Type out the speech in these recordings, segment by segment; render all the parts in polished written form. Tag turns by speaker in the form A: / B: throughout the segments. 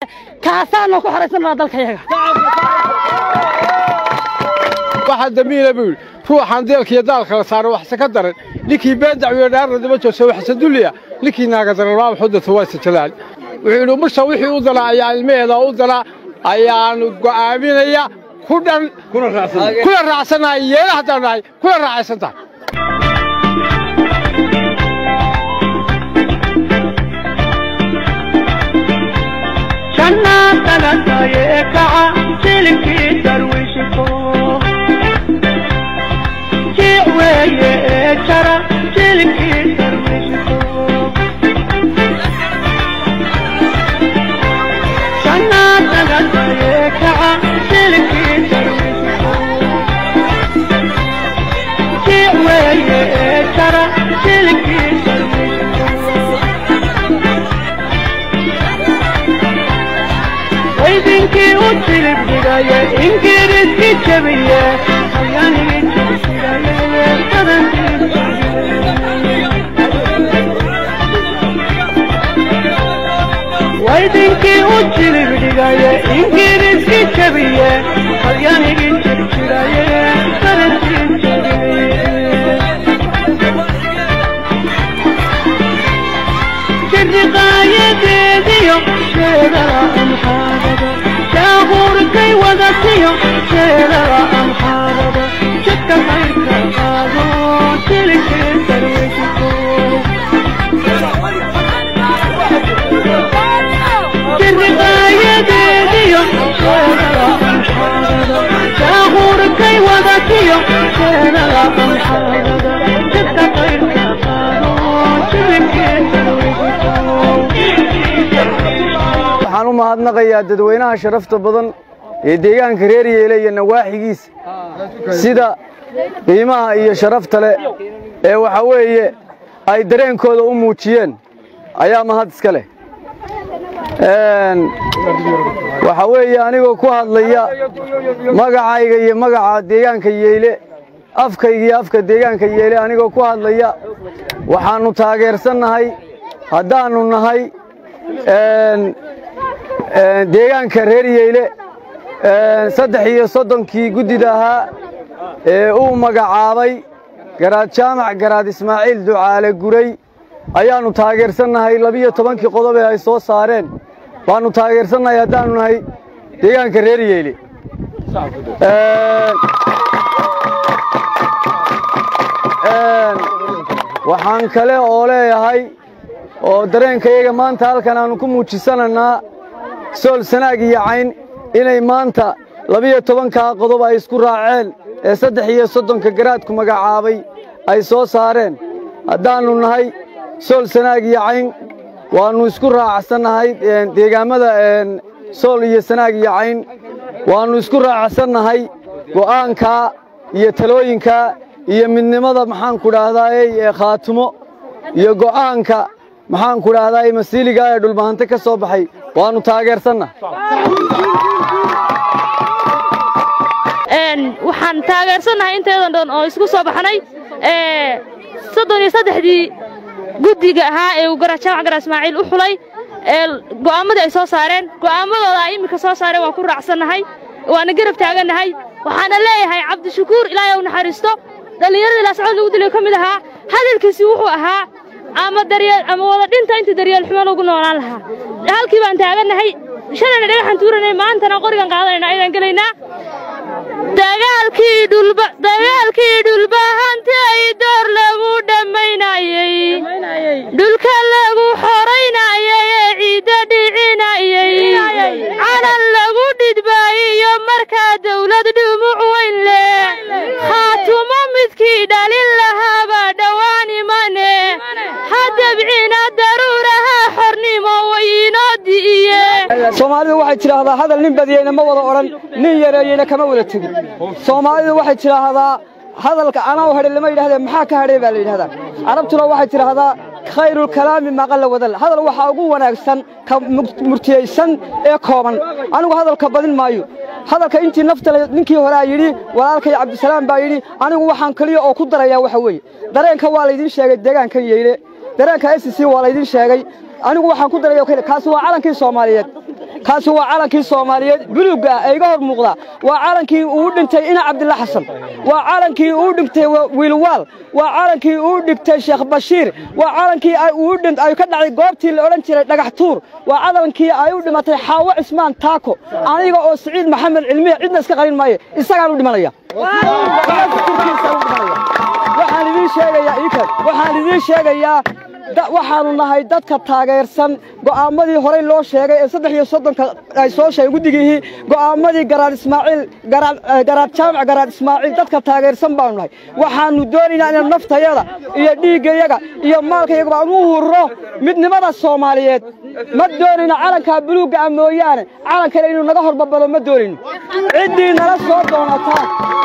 A: كاسانو كحرسنا دالك ياغا
B: waxa dambiila buu ruuxan deelkiya daalka la saaro wax ka daran ninkii been dacwo dhaarnimo joogso wax saduliya ninkii naaga daran waa xudda waa sajalaal wuxuu musha wixii u dalaa ilmeeda u dalaa ayaan go'aaminaya ku dhan kula raacsanayeen hadanaay kula raacsanta
C: jannada tayeeka silkii darwiishko ترى تلكي ترويشكو شنات غدريك تلكي ترويشكو تيوي ترى تلكي ترويشكو ويدنكي وتلب بداية انكرتي تبيه خياني ويدنكي وجل بداية إنجليزي شبيه خلياني جنتك شراية فرنسي شبيه شرقاية ديديو شيرا أمحاربا شاغور كي وغسيو شيرا أمحاربا شكا خيرك قادو تلك ترويشكو شرقاية ديديو شيرا أمحاربا شاغور كي وغسيو شيرا أمحاربا شكا خيرك قادو تلك ترويشكو
D: waxaan u mahadnaqayaa dadweynaha sharafta badan ee deegaanka reer yeelay iyo nawaaxigiisa sida qiimaha iyo sharafta leh ee waxa weeye ay dareenkooda u muujiyeen ayaa mahad iska leh waxa weeye anigoo ku hadlaya magacayga iyo magaca deegaanka yeele afkayga iyo afka deegaanka yeele anigoo ku hadlaya waxaanu taageersanahay haddaanu nahay deegaanka reer yeele 33 guddida ahaa ee uu magacaabay garaad jaamac garaad Ismaaciil Ducaale Guray ayaanu taageersanahay 12 qodob ee ay soo saareen baanu taageersanahay haddaanu nahay deegaanka reer yeele waxaan kale oo leeyahay oo dareenkayga maanta halkan aanu ku muujisananaa sool sanaag iyo cayn inay maanta 12 qodob ay isku raaceen ee 33 garaadku magacaabay ay soo saareen haddaanu nahay sool sanaag iyo cayn waanu isku raacsanahay deegaamada sool iyo sanaag iyo cayn waanu isku raacsanahay go'aanka iyo talooyinka iyo midnimada maxaan ku dhaahday ee khaatumo iyo go'aanka maxaan ku dhaahday masiiliga ee dhulbaanta ka soo baxay waanu taageersana
A: waxaan taageersanahay inteedan dhan oo isku soo baxnay 33 guddiga ahaa ee uu garaad jaamac garaad Ismaaciil u xulay go'aamadii ay soo saareen go'aamadooda ay imika soo saareen waan ku raacsanahay waana garab taaganahay waxaana leeyahay Cabdishakuur Ilaahay uu naxariisto dhalinyarada la socod lagu dilay kamid ahaa hadalkiisi wuxuu ahaa ama daryeel ama wada dhinta inta daryeel xumo lagu noolaan lahaa halkii baan taaganahay shalana dhagaxan tuuranay maantana qorigan qaadanayna ayaan galeynaa dagaalkii dhulba hantay door lagu dhamaynayay dhulka lagu xoreynayay ciida dhicinayay calan lagu dhidbaayo marka dawlad dhumuc weyn leh khaatumo midkii dhalin lahaaba dhawaan imane hadabcina daruuraha xornimo wayno diiye
D: Soomaalidu waxay tiraahdaa hadal nin badiyayna ma wada oran nin yareeyayna kama wada tagin Soomaalidu waxay tiraahdaa hadalka ana oo hadal lama yiraahdo maxaa ka hadhay baa la yiraahdaa Arabtuna waxay tiraahdaa khayrul kalaami ma qalla wadal hadal waxa ugu wanaagsan ka murtiyaysan ee kooban anigu hadalka badin maayo hadalka intii nafta ninkii hore ay yiri walaalkay Cabdisalaam baa yiri anigu waxaan kaliya oo ku darayaa waxa weeye dareenka waa la idin sheegay deegaankan yeelay dareenka SC waa la idin sheegay anigu waxaan ku darayaa kaas waa calankii Soomaaliyeed kaasi waa calankii Soomaaliyeed buluuga ay ga hor muuqda waa calankii uu dhintay ina Cabdillah Xasan waa calankii uu dhintay Wiilwaal waa calankii uu dhigtay Sheekh Bashiir waa calankii ay ka dhacay goobtii la oran jiray dhagax tuur waa calankii ay u dhimatay Xaawo Cismaan Taako aniga oo Saciid Maxamed Cilmi cidna iska qarin maayo isagaan u dhimanaya waxaan idin sheegayaa waxaanu nahay dadka taageersan go'aamadii hore loo sheegay ee 3 ay soo sheegay gudigii go'aamadii Garaad Ismaaciil Garaad Jaamac Garaad Ismaaciil dadka taageersan baanu nahay waxaanu doonaynaa in naftayada iyo dhiigayaga iyo maalkayaga aan u hurro midnimada Soomaaliyeed ma doonayna calanka buluuga mooyaane calanka inuu naga horbabalo ma doonayno cidii nala soo doonata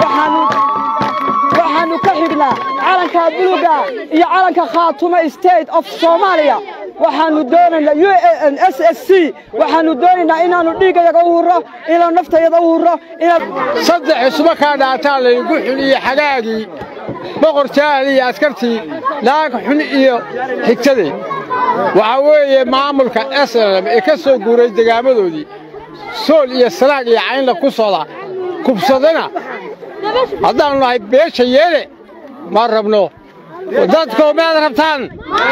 D: waxaanu ka xignaa calanka buluuga iyo calanka Khaatumo State of Somalia waxaanu doonaynaa UNSSC waxaanu doonaynaa inaanu dhiigayaga u hurro inaan naftayada u hurro inaan
B: saddex isma ka dhaataa la igu xuniye xagaagii boqortaadii askartii laag xun iyo xigtadii waxa weeye maamulka SLM ee ka soo guuray deegaamadoodii sool iyo salaag iyo caynla ku socda kubsadana haddaan nahay beesha yeele ma rabno dadku ma rabtaan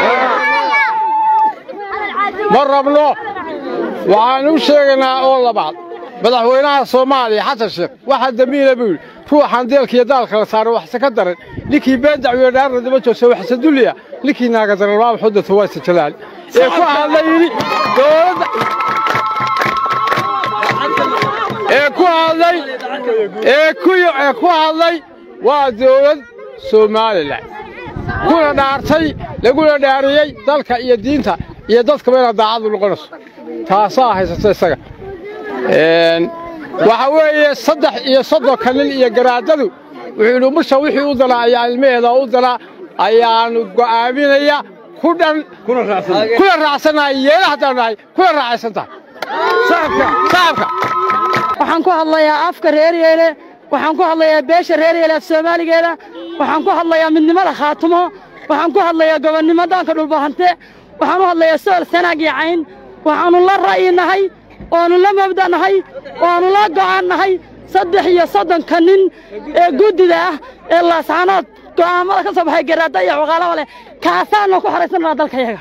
B: ma rabno waxaan u sheegnaa oo labaad madaxweynaha Soomaaliya Xasan Sheekh waxa damiina buu ruuxan deelka iyo daalka la saaro wax ka daran ninkii been dacwo dhaarna daba joogso wax saduliya ninkii naaga daran waa xudda waa jalaal ee ku hadlay dowladda ku hadlay waa dowlad Soomaaliland kuna dhaartay laguna dhaariyay dalka iyo diinta iyo dadka meela daacad u noqonayso taasaa haysatay isaga waxa weeye 3 nin iyo garaadadu wuxuu musha wixii u dalaa ayaa ilmeeda u dalaa ayaanu go'aaminaya kuna raacsanay yeelaha hadanahay kuna raacsantahay saabka
E: waxaan ku hadlayaa afka reer yeele waxaan ku hadlayaa beesha reer yeele Soomaaligeeda waxaan ku hadlayaa midnimada Khaatumo waxaan ku hadlayaa gobonnimada ka dhulbahante waxaan u hadlayaa Sool Sanaag iyo Cayn waxaanu la raayinahay oo la mabdanahay oo la go'aanahay 3 nin ee gudida ah ee laasaanood go'aamada ka soo baxay garaada iyo waqaalada leh kaasaan ku xareysanaa dalkayaga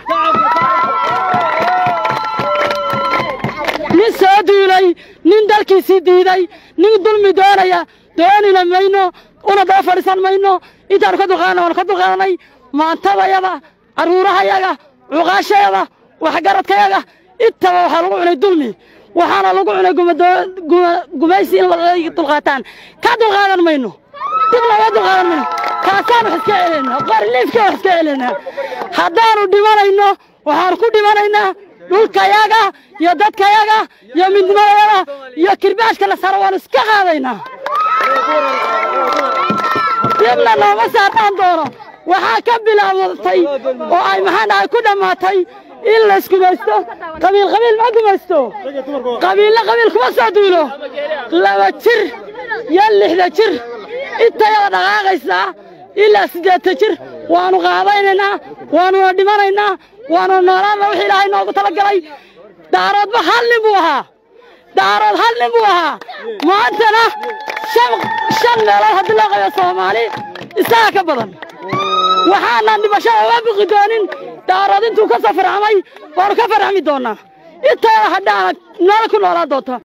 E: nin soo duulay nin dalkiisii diiday nin dulmi doonina mayno una daba fadhiisan mayno intaan ka dulqaadanay maantadayada caruurahayaga cuqaashayada waxgaradkayaga intaba waxaa lagu cunay dulmi waxaana lagu cunay gumaysi in la dulqaataan ka dulqaadan mayno dib laga dulqaadan mayno kaasaan wax iska celinaa qarliifka wax iska celinaa haddaanu dhimanayno waxaan ku dhimanaynaa dhulkayaga iyo dadkayaga iyo midnimadayada iyo kirbaashka la saro waan iska qaadaynaa dibna nooma saartaan doono waxaa ka bilaabatay oo ay maxaan ku dhamaatay in la isku maysto qabiil ma gumaysto qabiil kuma soo duulo 2 jir iyo 6 jir intayada dhaqaaqaysa ilaa 8 jir waanu qaadaynaynaa waanu dhimanaynaa waanu noolaana wixii Ilaahay noogu talagalay daaroodba hal nin buu ahaa maantana 5 meelood haddii loo qayo Soomaali isaga ka badan waxaana dhibashada uga baqi doonin daarood intuu ka soo farxamay waanu ka farxami doonaa inta hadda nolol ku noolaa doonta